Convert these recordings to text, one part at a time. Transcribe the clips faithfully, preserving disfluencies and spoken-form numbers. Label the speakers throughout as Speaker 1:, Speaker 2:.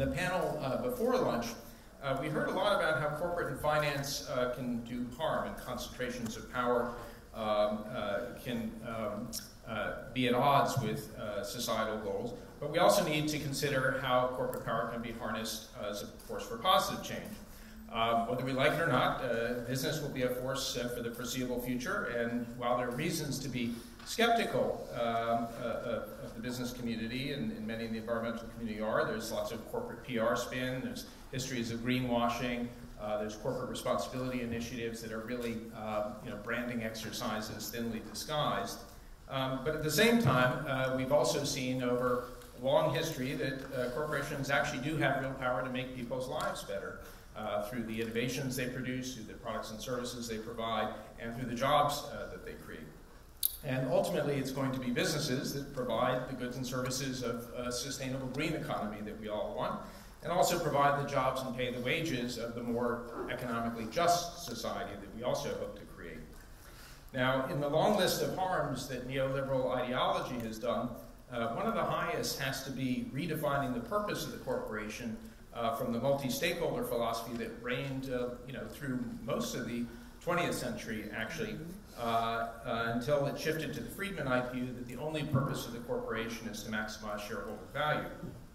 Speaker 1: the panel uh, before lunch, uh, we heard a lot about how corporate and finance uh, can do harm, and concentrations of power um, uh, can um, uh, be at odds with uh, societal goals. But we also need to consider how corporate power can be harnessed uh, as a force for positive change. Uh, whether we like it or not, uh, business will be a force uh, for the foreseeable future, and while there are reasons to be skeptical um, uh, of the business community, and, and many in the environmental community are, there's lots of corporate P R spin, there's histories of greenwashing, uh, there's corporate responsibility initiatives that are really uh, you know, branding exercises thinly disguised. Um, but at the same time, uh, we've also seen over a long history that uh, corporations actually do have real power to make people's lives better. Uh, through the innovations they produce, through the products and services they provide, and through the jobs uh, that they create. And ultimately, it's going to be businesses that provide the goods and services of a sustainable green economy that we all want, and also provide the jobs and pay the wages of the more economically just society that we also hope to create. Now, in the long list of harms that neoliberal ideology has done, uh, one of the highest has to be redefining the purpose of the corporation Uh, from the multi-stakeholder philosophy that reigned, uh, you know, through most of the twentieth century, actually, uh, uh, until it shifted to the Friedmanite view that the only purpose of the corporation is to maximize shareholder value.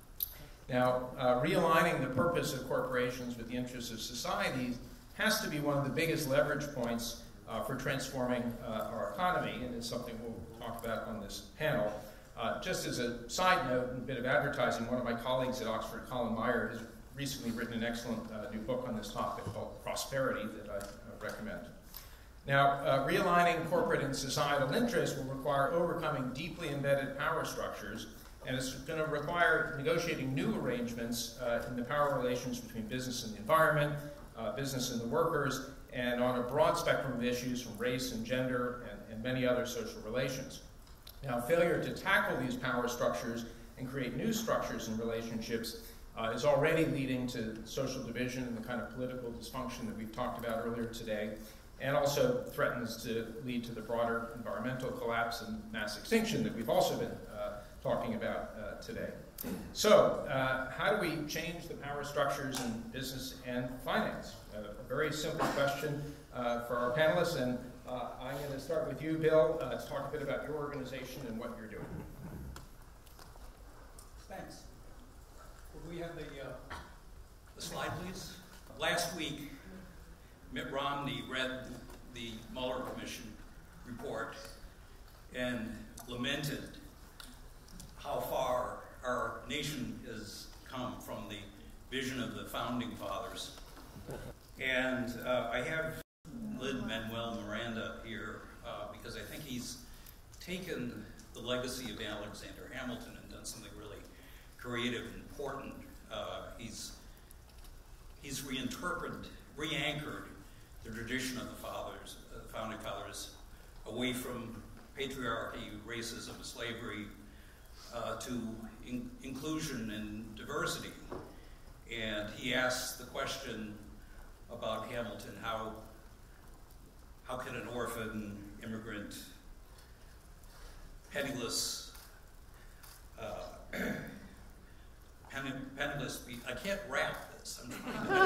Speaker 1: Now, uh, realigning the purpose of corporations with the interests of society has to be one of the biggest leverage points uh, for transforming uh, our economy, and it's something we'll talk about on this panel. Uh, just as a side note and a bit of advertising, one of my colleagues at Oxford, Colin Meyer, has recently written an excellent uh, new book on this topic called Prosperity that I uh, recommend. Now, uh, realigning corporate and societal interests will require overcoming deeply embedded power structures, and it's going to require negotiating new arrangements uh, in the power relations between business and the environment, uh, business and the workers, and on a broad spectrum of issues from race and gender and, and many other social relations. Now, failure to tackle these power structures and create new structures and relationships uh, is already leading to social division and the kind of political dysfunction that we've talked about earlier today, and also threatens to lead to the broader environmental collapse and mass extinction that we've also been uh, talking about uh, today. So, uh, how do we change the power structures in business and finance? Uh, a very simple question uh, for our panelists, and Uh, I'm going to start with you, Bill, uh, to talk a bit about your organization and what you're doing.
Speaker 2: Thanks. Well, do we have the, uh, the slide, please? Last week, Mitt Romney read the Mueller Commission report and lamented how far our nation has come from the vision of the Founding Fathers. And uh, I have Lin-Manuel Miranda here uh, because I think he's taken the legacy of Alexander Hamilton and done something really creative and important. Uh, he's he's reinterpreted, re-anchored the tradition of the fathers, uh, the founding fathers, away from patriarchy, racism, slavery, uh, to in inclusion and diversity. And he asks the question about Hamilton: how How can an orphan, immigrant, penniless, uh, penniless be? I can't rap this. I'm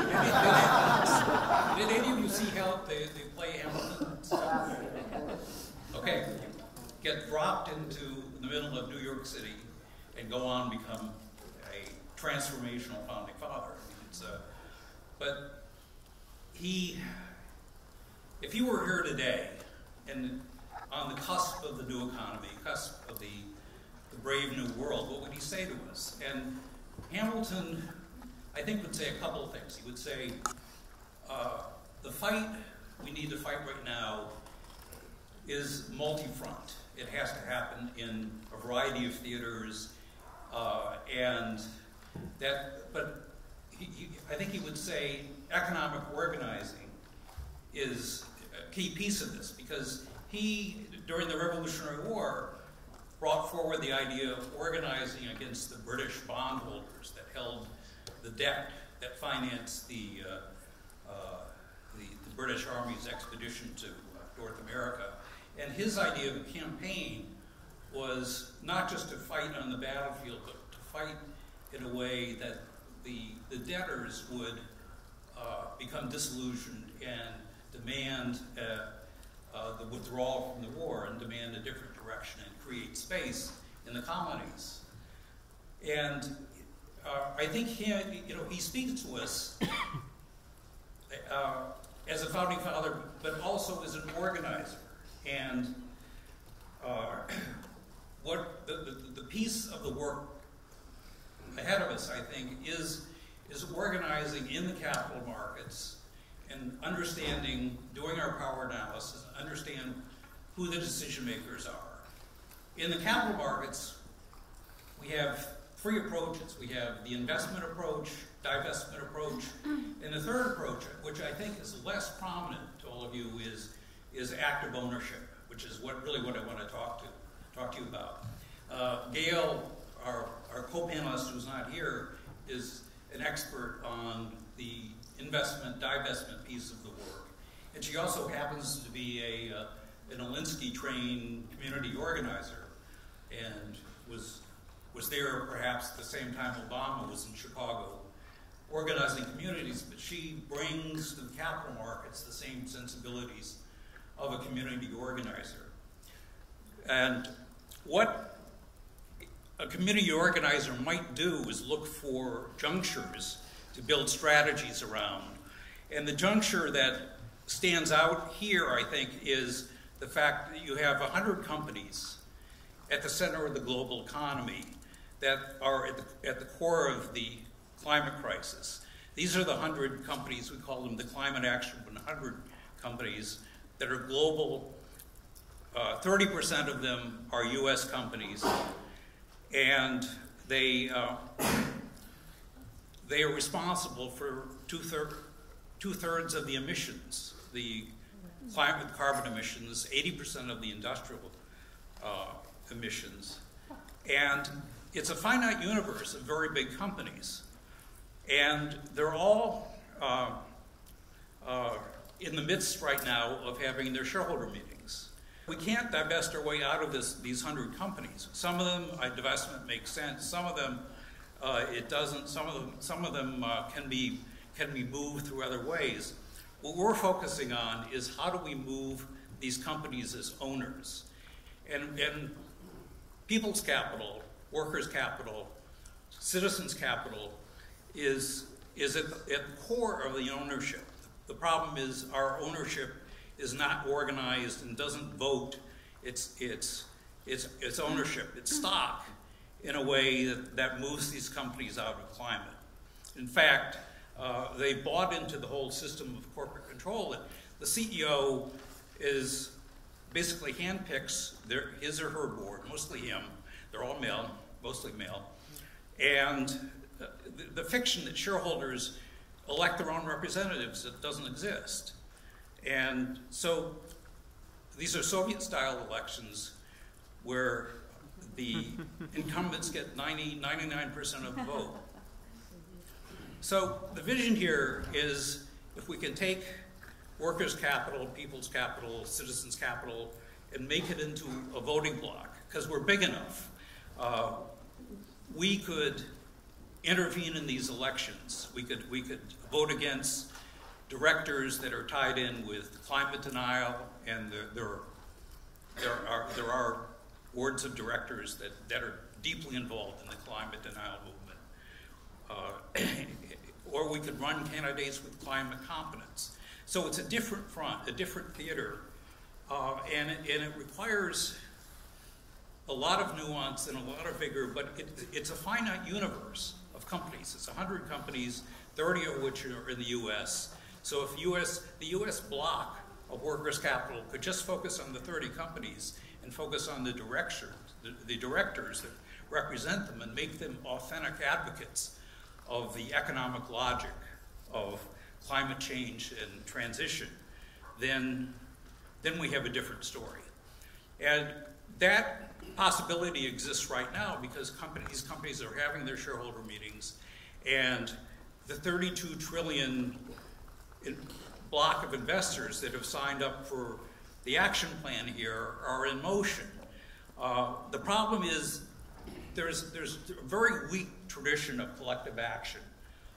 Speaker 2: Did any of you see how they, they play Hamilton? Okay, get dropped into the middle of New York City and go on and become a transformational founding father. It's a, but he. If he were here today, and on the cusp of the new economy, cusp of the, the brave new world, what would he say to us? And Hamilton, I think, would say a couple of things. He would say, uh, the fight we need to fight right now is multi-front. It has to happen in a variety of theaters, uh, and that, but he, he, I think he would say economic organizing is a key piece of this, because he, during the Revolutionary War, brought forward the idea of organizing against the British bondholders that held the debt that financed the, uh, uh, the, the British Army's expedition to uh, North America. And his idea of a campaign was not just to fight on the battlefield, but to fight in a way that the, the debtors would uh, become disillusioned and demand uh, uh, the withdrawal from the war and demand a different direction and create space in the colonies. And uh, I think he, you know, he speaks to us uh, as a founding father, but also as an organizer. And uh, what the, the, the piece of the work ahead of us, I think, is, is organizing in the capital markets and understanding, doing our power analysis, understand who the decision makers are. In the capital markets, we have three approaches. We have the investment approach, divestment approach, and the third approach, which I think is less prominent to all of you, is, is active ownership, which is what really what I want to talk to talk to you about. Uh, Gail, our, our co-panelist who's not here, is an expert on the investment, divestment piece of the work. And she also happens to be a, uh, an Alinsky-trained community organizer and was, was there perhaps at the same time Obama was in Chicago organizing communities, but she brings to the capital markets the same sensibilities of a community organizer. And what a community organizer might do is look for junctures to build strategies around. And the juncture that stands out here, I think, is the fact that you have one hundred companies at the center of the global economy that are at the, at the core of the climate crisis. These are the one hundred companies, we call them the Climate Action one hundred companies, that are global. Uh, thirty percent of them are U S companies, and they, uh, they are responsible for two-thirds two-thirds of the emissions, the climate carbon emissions, eighty percent of the industrial uh, emissions. And it's a finite universe of very big companies. And they're all uh, uh, in the midst right now of having their shareholder meetings. We can't divest our way out of this, these one hundred companies. Some of them, uh, divestment makes sense. Some of them, uh, it doesn't. Some of them, some of them uh, can be can be moved through other ways. What we're focusing on is how do we move these companies as owners. And, and people's capital, workers' capital, citizens' capital is, is at, the, at the core of the ownership. The problem is our ownership is not organized and doesn't vote. It's, it's, it's, it's ownership, it's stock in a way that, that moves these companies out of climate. In fact, uh, they bought into the whole system of corporate control that the C E O is basically handpicks their, his or her board, mostly him. They're all male, mostly male. And the, the fiction that shareholders elect their own representatives, it doesn't exist. And so these are Soviet-style elections where the incumbents get ninety, ninety-nine percent of the vote. So the vision here is if we can take workers' capital, people's capital, citizens' capital, and make it into a voting bloc, because we're big enough, uh, we could intervene in these elections. We could, we could vote against directors that are tied in with climate denial, and there, there, there, are, there are boards of directors that, that are deeply involved in the climate denial movement. Uh, or we could run candidates with climate competence. So it's a different front, a different theater, uh, and, it, and it requires a lot of nuance and a lot of vigor, but it, it's a finite universe of companies. It's one hundred companies, thirty of which are in the U S. So if U S, the U S block of workers' capital could just focus on the thirty companies and focus on the directors, the, the directors that represent them and make them authentic advocates of the economic logic of climate change and transition, then, then we have a different story. And that possibility exists right now because companies, these companies are having their shareholder meetings, and the thirty-two trillion in block of investors that have signed up for the action plan here are in motion. Uh, the problem is there's, there's a very weak tradition of collective action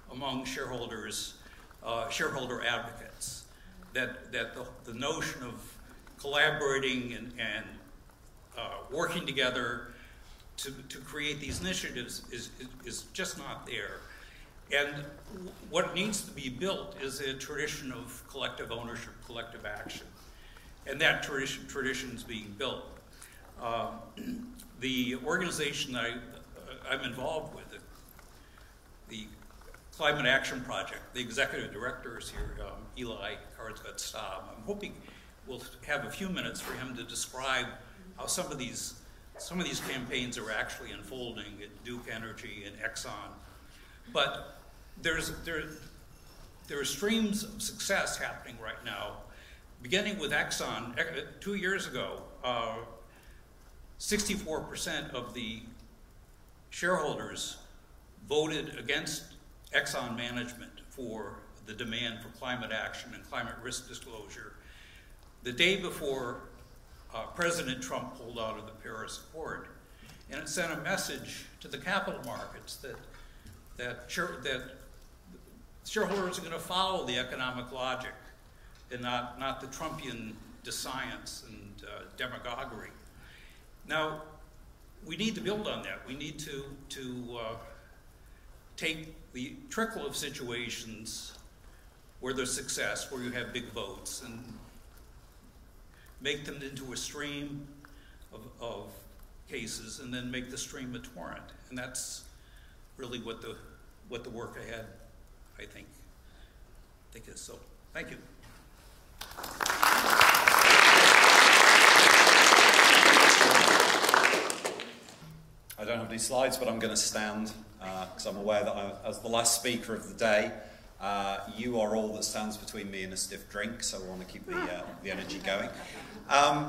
Speaker 2: among shareholders, uh, shareholder advocates, that, that the, the notion of collaborating and, and uh, working together to, to create these initiatives is, is, is just not there. And what needs to be built is a tradition of collective ownership, collective action. And that tradition, tradition is being built. Um, the organization that I, uh, I'm involved with, the, the Climate Action Project, the executive director is here, um, Eli Cardsgut-Staab. I'm hoping we'll have a few minutes for him to describe how some of these, some of these campaigns are actually unfolding at Duke Energy and Exxon. But there's, there, there are streams of success happening right now, beginning with Exxon. Two years ago, uh, sixty-four percent of the shareholders voted against Exxon management for the demand for climate action and climate risk disclosure. The day before uh, President Trump pulled out of the Paris Accord, and it sent a message to the capital markets that that, share, that shareholders are going to follow the economic logic and not, not the Trumpian science and uh, demagoguery. Now, we need to build on that. We need to, to uh, take the trickle of situations where there's success, where you have big votes, and make them into a stream of, of cases, and then make the stream a torrent. And that's really what the, what the work ahead, I think, I think is. So, thank you.
Speaker 3: I don't have any slides, but I'm going to stand because uh, I'm aware that I, as the last speaker of the day, uh, you are all that stands between me and a stiff drink, so we want to keep the, uh, the energy going. Um,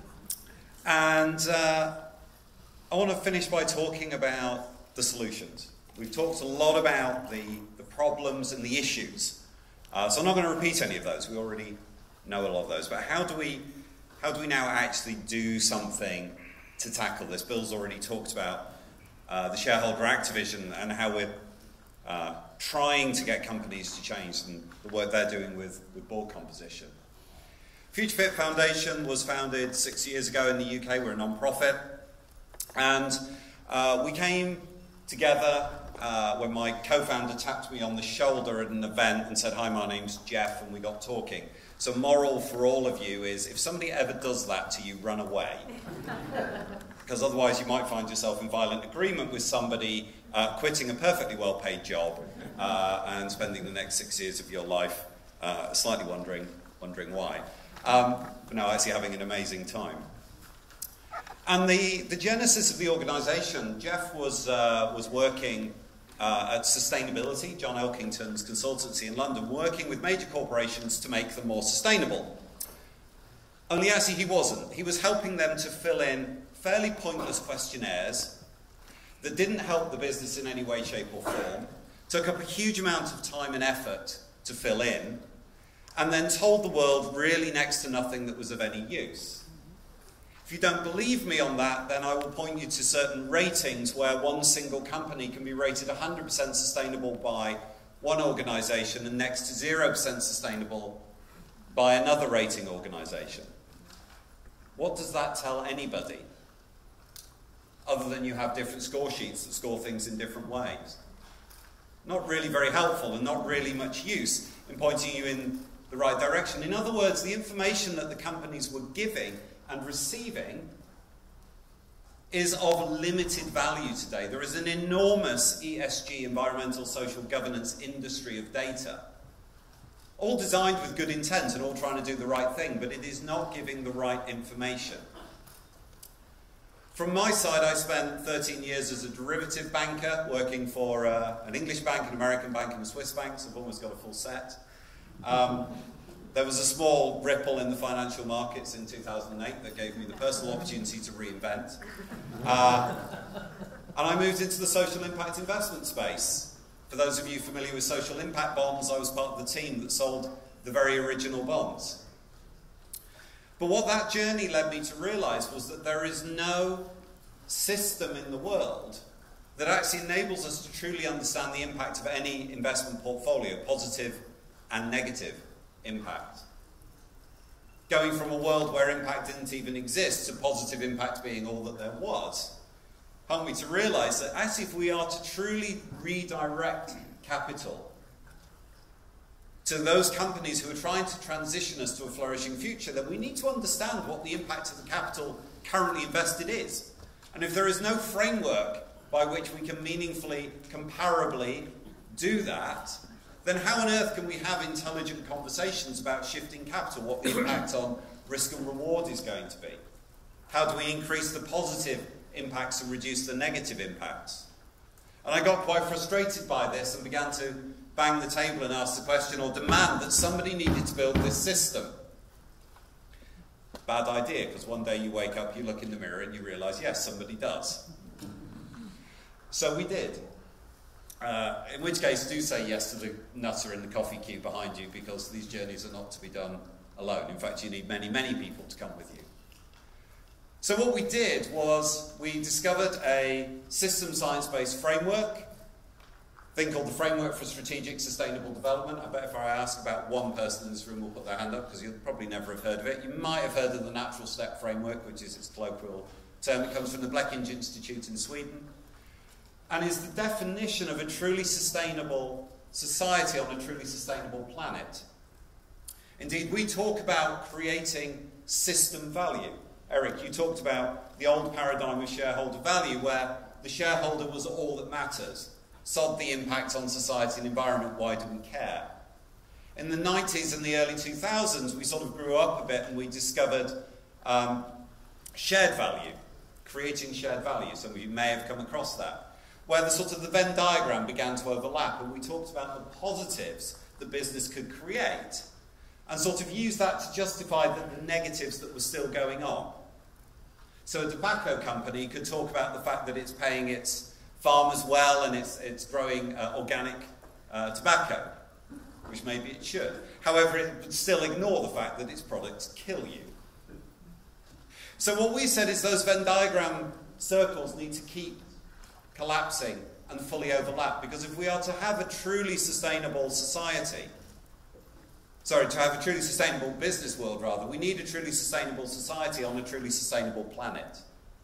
Speaker 3: and uh, I want to finish by talking about the solutions. We've talked a lot about the, the problems and the issues, uh, so I'm not going to repeat any of those. We already know a lot of those, but how do we, how do we now actually do something to tackle this? Bill's already talked about uh, the shareholder activism and how we're uh, trying to get companies to change and the work they're doing with, with board composition. Future Fit Foundation was founded six years ago in the U K. We're a non-profit, and uh, we came together uh, when my co-founder tapped me on the shoulder at an event and said, "Hi, my name's Jeff," and we got talking. So moral for all of you is, if somebody ever does that to you, run away. Because otherwise you might find yourself in violent agreement with somebody uh, quitting a perfectly well-paid job uh, and spending the next six years of your life uh, slightly wondering, wondering why. Um, but no, actually having an amazing time. And the, the genesis of the organisation, Jeff was, uh, was working Uh, at Sustainability, John Elkington's consultancy in London, working with major corporations to make them more sustainable. Only actually he wasn't. He was helping them to fill in fairly pointless questionnaires that didn't help the business in any way, shape or form, took up a huge amount of time and effort to fill in, and then told the world really next to nothing that was of any use. If you don't believe me on that, then I will point you to certain ratings where one single company can be rated one hundred percent sustainable by one organisation and next to zero percent sustainable by another rating organisation. What does that tell anybody? Other than you have different score sheets that score things in different ways. Not really very helpful and not really much use in pointing you in the right direction. In other words, the information that the companies were giving and receiving is of limited value today. There is an enormous E S G, environmental, social governance industry of data, all designed with good intent and all trying to do the right thing, but it is not giving the right information. From my side, I spent thirteen years as a derivative banker, working for uh, an English bank, an American bank, and a Swiss bank, so I've almost got a full set. Um, There was a small ripple in the financial markets in two thousand eight that gave me the personal opportunity to reinvent. Uh, and I moved into the social impact investment space. For those of you familiar with social impact bonds, I was part of the team that sold the very original bonds. But what that journey led me to realise was that there is no system in the world that actually enables us to truly understand the impact of any investment portfolio, positive and negative impact. Going from a world where impact didn't even exist to positive impact being all that there was, helped me to realise that actually if we are to truly redirect capital to those companies who are trying to transition us to a flourishing future, then we need to understand what the impact of the capital currently invested is. And if there is no framework by which we can meaningfully, comparably do that, then how on earth can we have intelligent conversations about shifting capital, what the impact on risk and reward is going to be? How do we increase the positive impacts and reduce the negative impacts? And I got quite frustrated by this and began to bang the table and ask the question or demand that somebody needed to build this system. Bad idea, because one day you wake up, you look in the mirror and you realise, yes, somebody does. So we did. Uh, in which case, do say yes to the nutter in the coffee queue behind you, because these journeys are not to be done alone. In fact, you need many, many people to come with you. So what we did was we discovered a system science-based framework, thing called the Framework for Strategic Sustainable Development. I bet if I ask about one person in this room will put their hand up, because you'll probably never have heard of it. You might have heard of the Natural Step Framework, which is its colloquial term. It comes from the Blekinge Institute in Sweden, and is the definition of a truly sustainable society on a truly sustainable planet. Indeed, we talk about creating system value. Eric, you talked about the old paradigm of shareholder value, where the shareholder was all that matters. Sod the impact on society and environment, why do we care? In the nineties and the early two thousands, we sort of grew up a bit and we discovered um, shared value, creating shared value. Some of you may have come across that, where the sort of the Venn diagram began to overlap, and we talked about the positives that business could create and sort of use that to justify the, the negatives that were still going on. So a tobacco company could talk about the fact that it's paying its farmers well and it's, it's growing uh, organic uh, tobacco, which maybe it should. However, it would still ignore the fact that its products kill you. So what we said is those Venn diagram circles need to keep collapsing and fully overlap, because if we are to have a truly sustainable society, sorry, to have a truly sustainable business world rather, we need a truly sustainable society on a truly sustainable planet.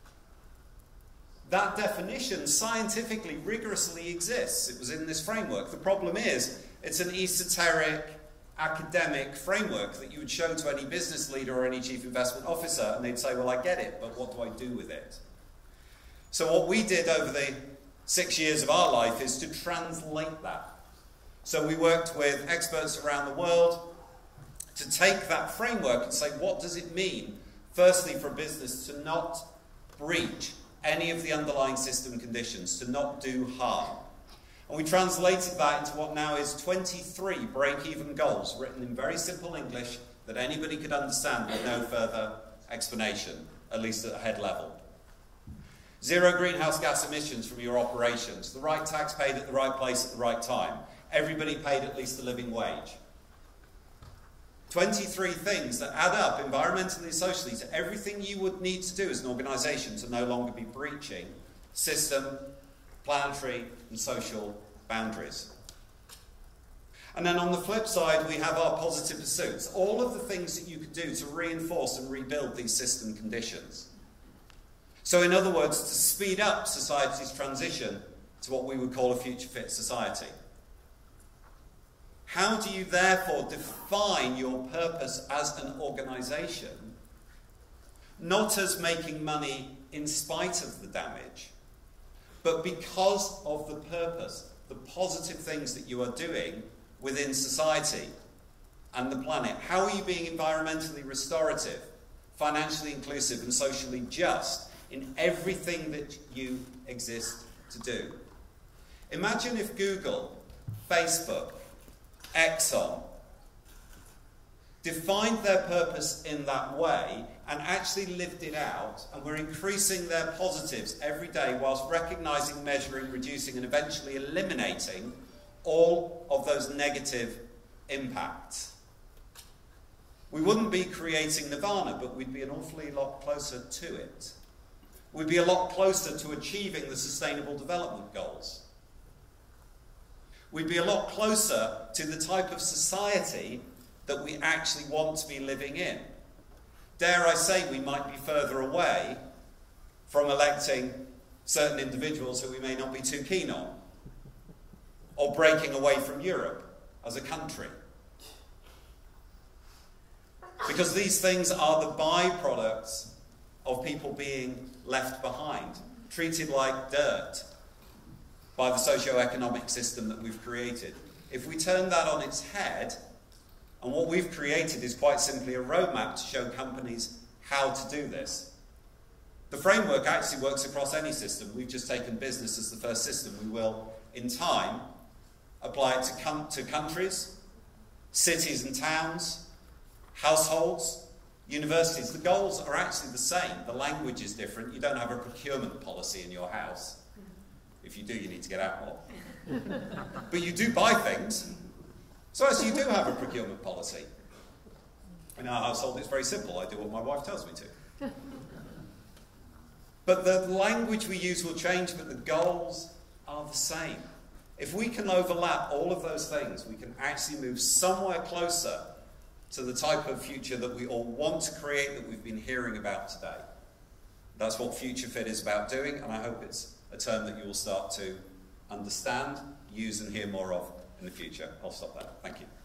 Speaker 3: That definition scientifically, rigorously exists. It was in this framework. The problem is, it's an esoteric, academic framework that you would show to any business leader or any chief investment officer, and they'd say, well, I get it, but what do I do with it? So what we did over the six years of our life is to translate that. So we worked with experts around the world to take that framework and say, what does it mean, firstly, for a business to not breach any of the underlying system conditions, to not do harm. And we translated that into what now is twenty-three break-even goals, written in very simple English that anybody could understand with no further explanation, at least at head level. Zero greenhouse gas emissions from your operations, the right tax paid at the right place at the right time, everybody paid at least a living wage. twenty-three things that add up environmentally and socially to everything you would need to do as an organisation to no longer be breaching system, planetary and social boundaries. And then on the flip side, we have our positive pursuits, all of the things that you could do to reinforce and rebuild these system conditions. So in other words, to speed up society's transition to what we would call a future-fit society. How do you therefore define your purpose as an organisation, not as making money in spite of the damage, but because of the purpose, the positive things that you are doing within society and the planet? How are you being environmentally restorative, financially inclusive and socially just in everything that you exist to do? Imagine if Google, Facebook, Exxon defined their purpose in that way and actually lived it out, and were increasing their positives every day whilst recognising, measuring, reducing and eventually eliminating all of those negative impacts. We wouldn't be creating nirvana, but we'd be an awfully lot closer to it. we'd be a lot closer to achieving the Sustainable Development Goals. We'd be a lot closer to the type of society that we actually want to be living in. Dare I say, we might be further away from electing certain individuals who we may not be too keen on, or breaking away from Europe as a country. Because these things are the byproducts of people being left behind, treated like dirt by the socio-economic system that we've created. If we turn that on its head, and what we've created is quite simply a roadmap to show companies how to do this. The framework actually works across any system. We've just taken business as the first system. We will, in time, apply it to, com to countries, cities and towns, households, universities. The goals are actually the same. The language is different. You don't have a procurement policy in your house. If you do, you need to get out more. But you do buy things. So as you do have a procurement policy. In our household, it's very simple. I do what my wife tells me to. But the language we use will change, but the goals are the same. If we can overlap all of those things, we can actually move somewhere closer to the type of future that we all want to create, that we've been hearing about today. That's what Future Fit is about doing, and I hope it's a term that you will start to understand, use and hear more of in the future. I'll stop there. Thank you.